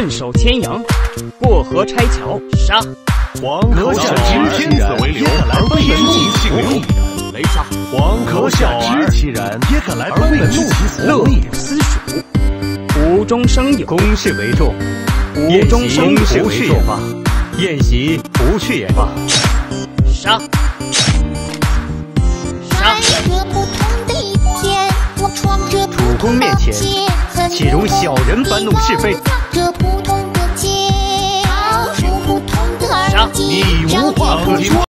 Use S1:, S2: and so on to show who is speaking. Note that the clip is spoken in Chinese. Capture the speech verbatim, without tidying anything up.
S1: 镇守千阳，过河拆桥，杀。
S2: 黄河下知天子为流，而为人怒其流。
S1: 雷杀。
S2: 黄河下知其然，也敢来奔的怒其
S1: 乐也私属。无中生有，
S3: 公事为重。
S1: 无中生有，
S3: 不是也罢。宴席不去也罢。
S1: 杀。杀。
S4: 这普通的一天，我闯着普
S3: 主公面前，岂容小人搬弄是非？
S4: 这普通的街，普通的耳机，
S2: 你无话可说。